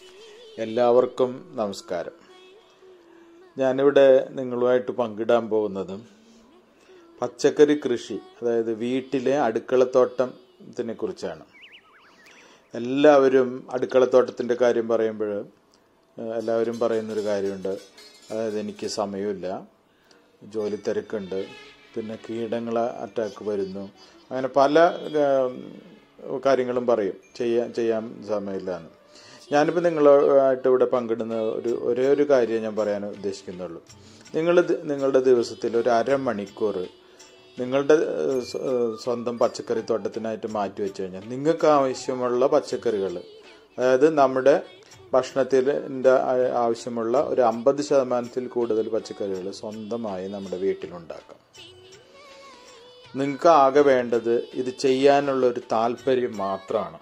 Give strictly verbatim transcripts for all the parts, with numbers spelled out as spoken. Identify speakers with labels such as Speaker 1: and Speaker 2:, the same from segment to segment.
Speaker 1: എല്ലാവർക്കും നമസ്കാരം. ഞാനിവിടെ നിങ്ങളുമായിട്ട് പങ്കിടാൻ പോകുന്നതും പച്ചക്കറി കൃഷി, അതായത് വീട്ടിലെ അടുക്കളത്തോട്ടത്തിനെ കുറിച്ചാണ്. എല്ലാവരും അടുക്കളത്തോട്ടത്തിൻ്റെ കാര്യം പറയുമ്പോൾ എല്ലാവരും പറയുന്നൊരു കാര്യമുണ്ട്, അതായത് എനിക്ക് സമയമില്ല, ജോലി തിരക്കുണ്ട്, പിന്നെ കീടങ്ങളെ അറ്റാക്ക് വരുന്നു, അങ്ങനെ പല കാര്യങ്ങളും പറയും, ചെയ്യാൻ ചെയ്യാൻ സമയമില്ല എന്ന്. ഞാനിപ്പോൾ നിങ്ങളുമായിട്ട് ഇവിടെ പങ്കിടുന്ന ഒരു ഒരേ ഒരു കാര്യം ഞാൻ പറയാൻ ഉദ്ദേശിക്കുന്നുള്ളൂ. നിങ്ങൾ നിങ്ങളുടെ ദിവസത്തിൽ ഒരു അരമണിക്കൂർ നിങ്ങളുടെ സ്വന്തം പച്ചക്കറി തോട്ടത്തിനായിട്ട് മാറ്റി വെച്ച് കഴിഞ്ഞാൽ നിങ്ങൾക്ക് ആവശ്യമുള്ള പച്ചക്കറികൾ, അതായത് നമ്മുടെ ഭക്ഷണത്തിൻ്റെ ആവശ്യമുള്ള ഒരു അമ്പത് ശതമാനത്തിൽ കൂടുതൽ പച്ചക്കറികൾ സ്വന്തമായി നമ്മുടെ വീട്ടിലുണ്ടാക്കാം. നിങ്ങൾക്ക് ആകെ വേണ്ടത് ഇത് ചെയ്യാനുള്ള ഒരു താല്പര്യം മാത്രമാണ്.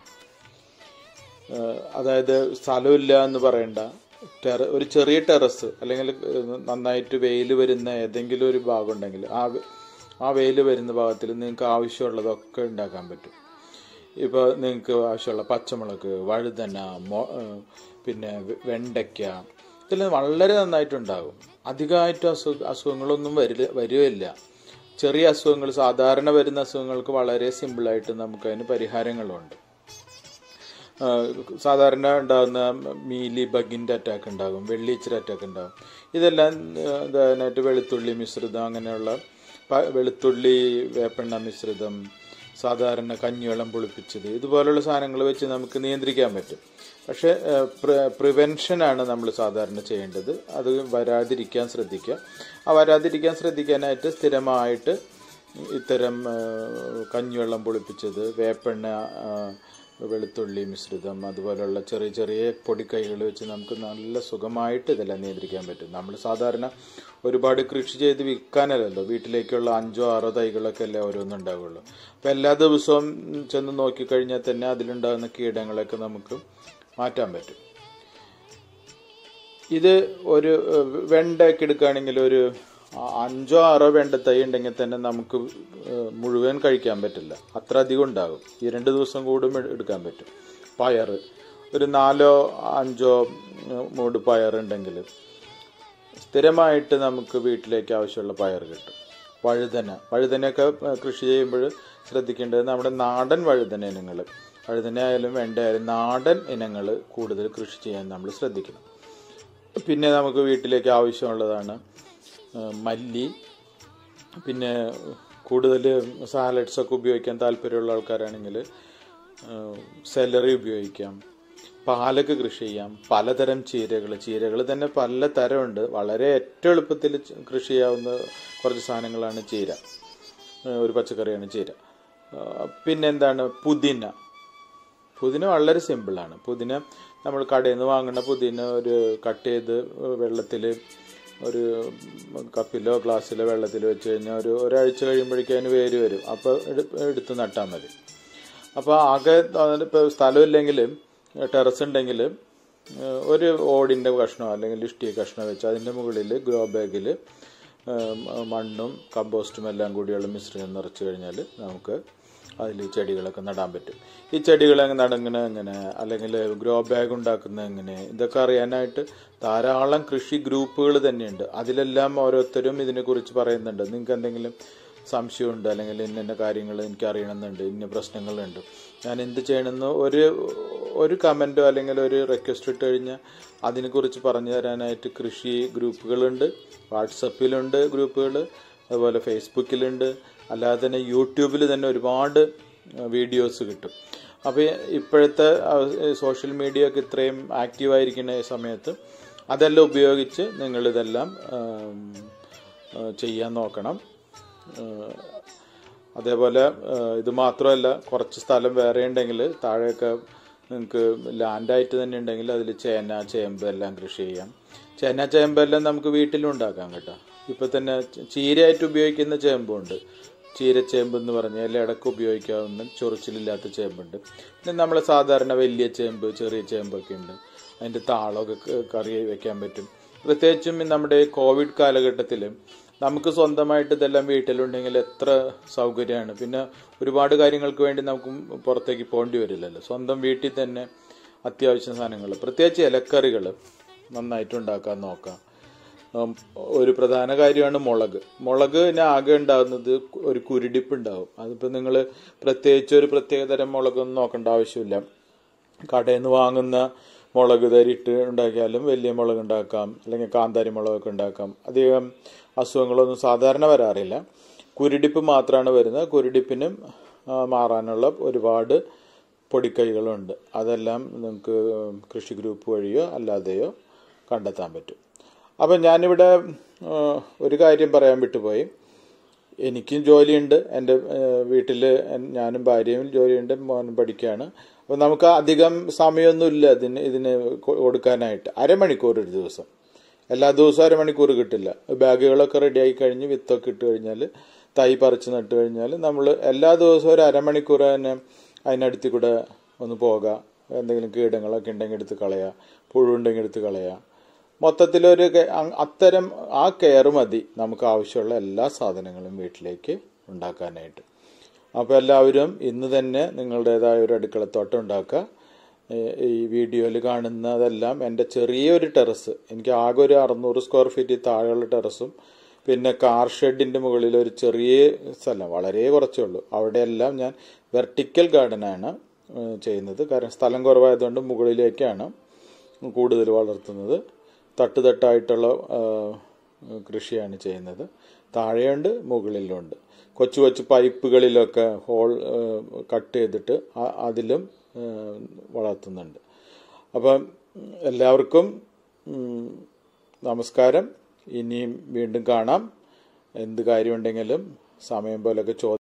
Speaker 1: അതായത് സ്ഥലമില്ല എന്ന് പറയണ്ട, ടെറ ഒരു ചെറിയ ടെറസ് അല്ലെങ്കിൽ നന്നായിട്ട് വെയിൽ വരുന്ന ഏതെങ്കിലും ഒരു ഭാഗം ഉണ്ടെങ്കിൽ ആ ആ വെയിൽ വരുന്ന ഭാഗത്തിൽ നിങ്ങൾക്ക് ആവശ്യമുള്ളതൊക്കെ ഉണ്ടാക്കാൻ പറ്റും. ഇപ്പോൾ നിങ്ങൾക്ക് ആവശ്യമുള്ള പച്ചമുളക്, വഴുതന, മൊ പിന്നെ വെണ്ടയ്ക്ക, ഇതെല്ലാം വളരെ നന്നായിട്ടുണ്ടാകും. അധികമായിട്ട് അസുഖ അസുഖങ്ങളൊന്നും വരില്ല വരികയില്ല. ചെറിയ അസുഖങ്ങൾ, സാധാരണ വരുന്ന അസുഖങ്ങൾക്ക് വളരെ സിമ്പിളായിട്ട് നമുക്കതിന് പരിഹാരങ്ങളുണ്ട്. സാധാരണ ഉണ്ടാകുന്ന മീലി ബഗിൻ്റെ അറ്റാക്ക് ഉണ്ടാകും, വെള്ളീച്ചര അറ്റാക്ക് ഉണ്ടാകും. ഇതെല്ലാം അതിനായിട്ട് വെളുത്തുള്ളി മിശ്രിതം, അങ്ങനെയുള്ള വെളുത്തുള്ളി വേപ്പെണ്ണ മിശ്രിതം, സാധാരണ കഞ്ഞിവെള്ളം പുളിപ്പിച്ചത്, ഇതുപോലുള്ള സാധനങ്ങൾ വെച്ച് നമുക്ക് നിയന്ത്രിക്കാൻ പറ്റും. പക്ഷേ പ്രിവെൻഷനാണ് നമ്മൾ സാധാരണ ചെയ്യേണ്ടത്. അത് വരാതിരിക്കാൻ ശ്രദ്ധിക്കുക. ആ വരാതിരിക്കാൻ ശ്രദ്ധിക്കാനായിട്ട് സ്ഥിരമായിട്ട് ഇത്തരം കഞ്ഞിവെള്ളം പുളിപ്പിച്ചത്, വേപ്പെണ്ണ, വെളുത്തുള്ളി മിശ്രിതം, അതുപോലെയുള്ള ചെറിയ ചെറിയ പൊടിക്കൈകൾ വെച്ച് നമുക്ക് നല്ല സുഖമായിട്ട് ഇതെല്ലാം നിയന്ത്രിക്കാൻ പറ്റും. നമ്മൾ സാധാരണ ഒരുപാട് കൃഷി ചെയ്ത് വിൽക്കാനല്ലല്ലോ, വീട്ടിലേക്കുള്ള അഞ്ചോ ആറോ തൈകളൊക്കെ അല്ലേ ഓരോന്നും ഉണ്ടാവുള്ളൂ. അപ്പം എല്ലാ ദിവസവും ചെന്ന് നോക്കിക്കഴിഞ്ഞാൽ തന്നെ അതിലുണ്ടാകുന്ന കീടങ്ങളൊക്കെ നമുക്ക് മാറ്റാൻ പറ്റും. ഇത് ഒരു വെണ്ടയൊക്കെ എടുക്കുകയാണെങ്കിൽ ഒരു അഞ്ചോ ആറോ വെണ്ട തൈ ഉണ്ടെങ്കിൽ തന്നെ നമുക്ക് മുഴുവൻ കഴിക്കാൻ പറ്റില്ല, അത്ര അധികം ഉണ്ടാകും. ഈ രണ്ട് ദിവസം കൂടും എടുക്കാൻ പറ്റും. പയർ ഒരു നാലോ അഞ്ചോ മൂട് പയറുണ്ടെങ്കിൽ സ്ഥിരമായിട്ട് നമുക്ക് വീട്ടിലേക്ക് ആവശ്യമുള്ള പയർ കിട്ടും. വഴുതന വഴുതനയൊക്കെ കൃഷി ചെയ്യുമ്പോൾ ശ്രദ്ധിക്കേണ്ടത് നമ്മുടെ നാടൻ വഴുതന ഇനങ്ങൾ, വഴുതന ആയാലും വെണ്ട ആയാലും നാടൻ ഇനങ്ങൾ കൂടുതൽ കൃഷി ചെയ്യാൻ നമ്മൾ ശ്രദ്ധിക്കണം. പിന്നെ നമുക്ക് വീട്ടിലേക്ക് ആവശ്യമുള്ളതാണ് മല്ലി, പിന്നെ കൂടുതൽ സാലഡ്സൊക്കെ ഉപയോഗിക്കാൻ താല്പര്യമുള്ള ആൾക്കാരാണെങ്കിൽ സെലറി ഉപയോഗിക്കാം, പാലക്ക് കൃഷി ചെയ്യാം, പലതരം ചീരകൾ ചീരകൾ തന്നെ പല തരമുണ്ട്. വളരെ ഏറ്റവും എളുപ്പത്തിൽ കൃഷി ചെയ്യാവുന്ന കുറച്ച് സാധനങ്ങളാണ് ചീര, ഒരു പച്ചക്കറിയാണ് ചീര. പിന്നെ എന്താണ് പുതിന. പുതിന വളരെ സിമ്പിളാണ്. പുതിന നമ്മൾ കടയിൽ നിന്ന് വാങ്ങുന്ന പുതിന ഒരു കട്ട് ചെയ്ത് വെള്ളത്തിൽ ഒരു കപ്പിലോ ഗ്ലാസ്സിലോ വെള്ളത്തിൽ വെച്ച് കഴിഞ്ഞാൽ ഒരു ഒരാഴ്ച കഴിയുമ്പോഴേക്കും അതിന് വേര് വരും. അപ്പോൾ എടുത്ത് നട്ടാൽ മതി. അപ്പോൾ ആകെ ഇപ്പോൾ സ്ഥലമില്ലെങ്കിൽ ടെറസ് ഉണ്ടെങ്കിൽ ഒരു ഓടിൻ്റെ കഷ്ണമോ അല്ലെങ്കിൽ ഇഷ്ടിക കഷ്ണം വെച്ച് അതിൻ്റെ മുകളിൽ ഗ്രോ ബാഗിൽ മണ്ണും കമ്പോസ്റ്റും എല്ലാം കൂടിയുള്ള മിശ്രിതം നിറച്ച് കഴിഞ്ഞാൽ നമുക്ക് അതിൽ ചെടികളൊക്കെ നടാൻ പറ്റും. ഈ ചെടികൾ നടങ്ങണ എങ്ങനെ, അല്ലെങ്കിൽ ഗ്രോ ബാഗ് ഉണ്ടാക്കുന്നത് എങ്ങനെ, ഇതൊക്കെ അറിയാനായിട്ട് ധാരാളം കൃഷി ഗ്രൂപ്പുകൾ തന്നെയുണ്ട്. അതിലെല്ലാം ഓരോരുത്തരും ഇതിനെക്കുറിച്ച് പറയുന്നുണ്ട്. നിങ്ങൾക്ക് എന്തെങ്കിലും സംശയമുണ്ട്, അല്ലെങ്കിൽ ഇന്ന കാര്യങ്ങൾ എനിക്ക് അറിയണമെന്നുണ്ട്, ഇന്ന പ്രശ്നങ്ങളുണ്ട്, ഞാൻ എന്ത് ചെയ്യണമെന്ന് ഒരു ഒരു കമൻറ്റോ അല്ലെങ്കിൽ ഒരു റിക്വസ്റ്റ് ഇട്ട് കഴിഞ്ഞാൽ അതിനെക്കുറിച്ച് പറഞ്ഞു തരാനായിട്ട് കൃഷി ഗ്രൂപ്പുകളുണ്ട്. വാട്സപ്പിലുണ്ട് ഗ്രൂപ്പുകൾ, അതുപോലെ ഫേസ്ബുക്കിലുണ്ട്, അല്ലാതെ തന്നെ യൂട്യൂബിൽ തന്നെ ഒരുപാട് വീഡിയോസ് കിട്ടും. അപ്പോൾ ഇപ്പോഴത്തെ സോഷ്യൽ മീഡിയ ഒക്കെ ഇത്രയും ആക്റ്റീവായിരിക്കുന്ന സമയത്ത് അതെല്ലാം ഉപയോഗിച്ച് നിങ്ങളിതെല്ലാം ചെയ്യാൻ നോക്കണം. അതേപോലെ ഇത് മാത്രമല്ല, കുറച്ച് സ്ഥലം വേറെ ഉണ്ടെങ്കിൽ താഴെയൊക്കെ നിങ്ങൾക്ക് ലാൻഡായിട്ട് തന്നെ ഉണ്ടെങ്കിൽ അതിൽ ചേന ചേമ്പ് എല്ലാം കൃഷി ചെയ്യാം. ചേന ചേമ്പെല്ലാം നമുക്ക് വീട്ടിലും ഉണ്ടാക്കാം കേട്ടോ. ഇപ്പം തന്നെ ചീരയായിട്ട് ഉപയോഗിക്കുന്ന ചേമ്പുണ്ട്, ചീരച്ചേമ്പ് എന്ന് പറഞ്ഞാൽ ഇടയ്ക്ക് ഉപയോഗിക്കാവുന്ന ചൊറിച്ചിലില്ലാത്ത ചേമ്പുണ്ട്. പിന്നെ നമ്മൾ സാധാരണ വലിയ ചേമ്പ്, ചെറിയ ചേമ്പൊക്കെ ഉണ്ട്. അതിൻ്റെ താളമൊക്കെ കറി വയ്ക്കാൻ പറ്റും. പ്രത്യേകിച്ചും നമ്മുടെ കോവിഡ് കാലഘട്ടത്തിൽ നമുക്ക് സ്വന്തമായിട്ട് ഇതെല്ലാം വീട്ടിലുണ്ടെങ്കിൽ എത്ര സൗകര്യമാണ്. പിന്നെ ഒരുപാട് കാര്യങ്ങൾക്ക് വേണ്ടി നമുക്ക് പുറത്തേക്ക് പോകേണ്ടി വരില്ലല്ലോ. സ്വന്തം വീട്ടിൽ തന്നെ അത്യാവശ്യം സാധനങ്ങൾ, പ്രത്യേകിച്ച് ഇലക്കറികൾ നന്നായിട്ട് ഉണ്ടാക്കാൻ നോക്കാം. ഒരു പ്രധാന കാര്യമാണ് മുളക്. മുളകിന് ആകെ ഉണ്ടാകുന്നത് ഒരു കുരുടിപ്പ് ഉണ്ടാവും. അതിപ്പോൾ നിങ്ങൾ പ്രത്യേകിച്ച് ഒരു പ്രത്യേകതരം മുളകൊന്നും നോക്കേണ്ട ആവശ്യമില്ല. കടയിൽ നിന്ന് വാങ്ങുന്ന മുളക് തരിട്ട് ഉണ്ടാക്കിയാലും വലിയ മുളക് ഉണ്ടാക്കാം, അല്ലെങ്കിൽ കാന്താരി മുളകൊക്കെ ഉണ്ടാക്കാം. അധികം അസുഖങ്ങളൊന്നും സാധാരണ വരാറില്ല. കുരുടിപ്പ് മാത്രമാണ് വരുന്നത്. കുരുടിപ്പിനും മാറാനുള്ള ഒരുപാട് പൊടിക്കൈകളുണ്ട്. അതെല്ലാം നിങ്ങൾക്ക് കൃഷി ഗ്രൂപ്പ് വഴിയോ അല്ലാതെയോ കണ്ടെത്താൻ പറ്റും. അപ്പം ഞാനിവിടെ ഒരു കാര്യം പറയാൻ വിട്ടുപോയി. എനിക്കും ജോലിയുണ്ട്, എൻ്റെ വീട്ടിൽ ഞാനും ഭാര്യയും ജോലിയുണ്ട്, മോനും പഠിക്കുകയാണ്. അപ്പം നമുക്ക് അധികം സമയമൊന്നുമില്ല ഇതിന് ഇതിന് കൊടുക്കാനായിട്ട്. അരമണിക്കൂർ ഒരു ദിവസം, എല്ലാ ദിവസവും അരമണിക്കൂർ കിട്ടില്ല. ബാഗുകളൊക്കെ റെഡിയായി കഴിഞ്ഞ് വിത്തൊക്കെ ഇട്ട് കഴിഞ്ഞാൽ, തൈ പറിച്ച് നട്ട് കഴിഞ്ഞാൽ നമ്മൾ എല്ലാ ദിവസവും ഒരു അരമണിക്കൂർ തന്നെ അതിനടുത്ത് കൂടെ ഒന്ന് പോകാം. എന്തെങ്കിലും കീടങ്ങളൊക്കെ ഉണ്ടെങ്കിൽ എടുത്ത് കളയുക, പുഴുണ്ടെങ്കിൽ എടുത്ത് കളയുക. മൊത്തത്തിലൊരു അത്തരം ആ കെയർ മതി നമുക്ക് ആവശ്യമുള്ള എല്ലാ സാധനങ്ങളും വീട്ടിലേക്ക് ഉണ്ടാക്കാനായിട്ട്. അപ്പോൾ എല്ലാവരും ഇന്ന് തന്നെ നിങ്ങളുടേതായ ഒരു അടുക്കളത്തോട്ടം ഉണ്ടാക്കുക. ഈ വീഡിയോയിൽ കാണുന്നതെല്ലാം എൻ്റെ ചെറിയൊരു ടെറസ്, എനിക്ക് ആകെ ഒരു അറുന്നൂറ് സ്ക്വയർ ഫീറ്റ് താഴെയുള്ള ടെറസും പിന്നെ കാർ ഷെഡിൻ്റെ മുകളിൽ ഒരു ചെറിയ സ്ഥലം, വളരെ കുറച്ചേ ഉള്ളൂ. അവിടെയെല്ലാം ഞാൻ വെർട്ടിക്കൽ ഗാർഡനാണ് ചെയ്യുന്നത്. കാരണം സ്ഥലം കുറവായതുകൊണ്ട് മുകളിലേക്കാണ് കൂടുതൽ വളർത്തുന്നത്. തട്ടുതട്ടായിട്ടുള്ള കൃഷിയാണ് ചെയ്യുന്നത്. താഴെയുണ്ട്, മുകളിലുണ്ട്. കൊച്ചു കൊച്ചു പൈപ്പുകളിലൊക്കെ ഹോൾ കട്ട് ചെയ്തിട്ട് അതിലും വളർത്തുന്നുണ്ട്. അപ്പം എല്ലാവർക്കും നമസ്കാരം. ഇനിയും വീണ്ടും കാണാം. എന്ത് കാര്യമുണ്ടെങ്കിലും സമയം പോലൊക്കെ ചോദിക്കാം.